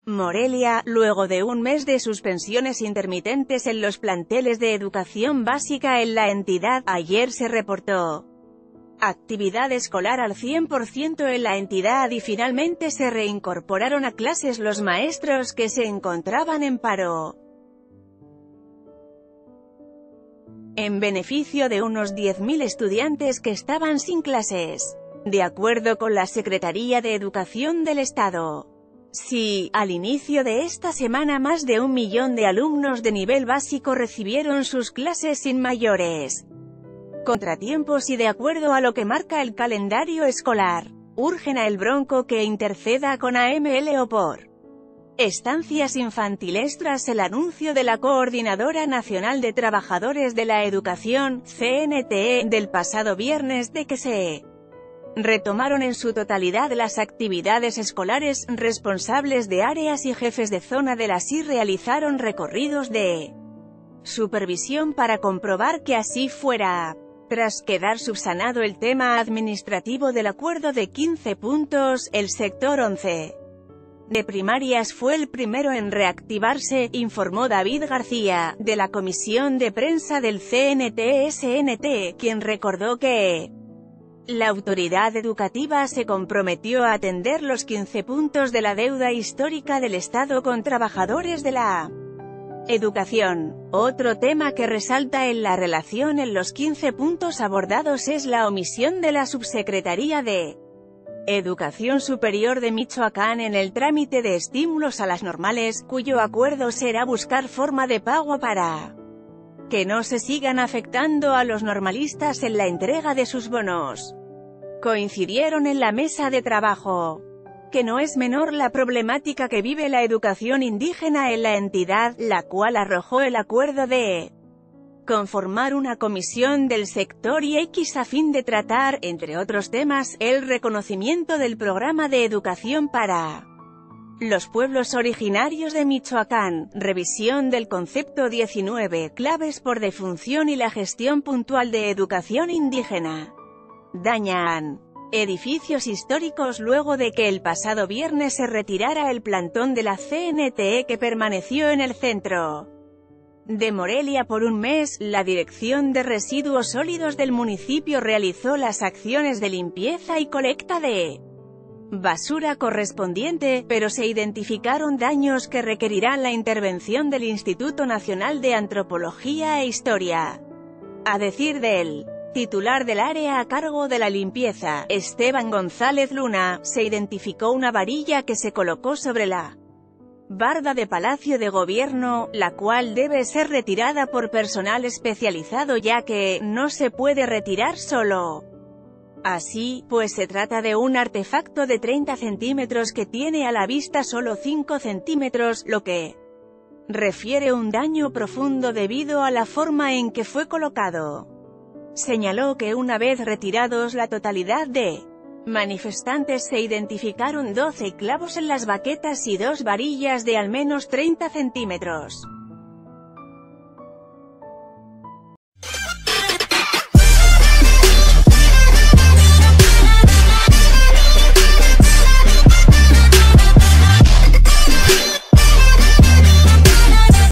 Morelia, luego de un mes de suspensiones intermitentes en los planteles de educación básica en la entidad, ayer se reportó actividad escolar al 100% en la entidad y finalmente se reincorporaron a clases los maestros que se encontraban en paro, en beneficio de unos 10.000 estudiantes que estaban sin clases, de acuerdo con la Secretaría de Educación del Estado. Sí, al inicio de esta semana más de 1 millón de alumnos de nivel básico recibieron sus clases sin mayores contratiempos y de acuerdo a lo que marca el calendario escolar. Urgen a El Bronco que interceda con AML o por estancias infantiles tras el anuncio de la Coordinadora Nacional de Trabajadores de la Educación, CNTE, del pasado viernes de que se retomaron en su totalidad las actividades escolares. Responsables de áreas y jefes de zona de la SI realizaron recorridos de supervisión para comprobar que así fuera. Tras quedar subsanado el tema administrativo del acuerdo de 15 puntos, el sector 11 de primarias fue el primero en reactivarse, informó David García, de la comisión de prensa del CNT-SNT, quien recordó que la autoridad educativa se comprometió a atender los 15 puntos de la deuda histórica del Estado con trabajadores de la educación. Otro tema que resalta en la relación en los 15 puntos abordados es la omisión de la Subsecretaría de Educación Superior de Michoacán en el trámite de estímulos a las normales, cuyo acuerdo será buscar forma de pago para que no se sigan afectando a los normalistas en la entrega de sus bonos. Coincidieron en la mesa de trabajo que no es menor la problemática que vive la educación indígena en la entidad, la cual arrojó el acuerdo de conformar una comisión del sector y X a fin de tratar, entre otros temas, el reconocimiento del programa de educación para los pueblos originarios de Michoacán, revisión del concepto 19 claves por defunción y la gestión puntual de educación indígena. Dañan edificios históricos luego de que el pasado viernes se retirara el plantón de la CNTE que permaneció en el centro de Morelia por un mes. La Dirección de Residuos Sólidos del municipio realizó las acciones de limpieza y colecta de basura correspondiente, pero se identificaron daños que requerirán la intervención del Instituto Nacional de Antropología e Historia. A decir del titular del área a cargo de la limpieza, Esteban González Luna, se identificó una varilla que se colocó sobre la barda de Palacio de Gobierno, la cual debe ser retirada por personal especializado ya que no se puede retirar solo. Así, pues se trata de un artefacto de 30 centímetros que tiene a la vista solo 5 centímetros, lo que refiere un daño profundo debido a la forma en que fue colocado. Señaló que una vez retirados la totalidad de manifestantes se identificaron 12 clavos en las baquetas y 2 varillas de al menos 30 centímetros.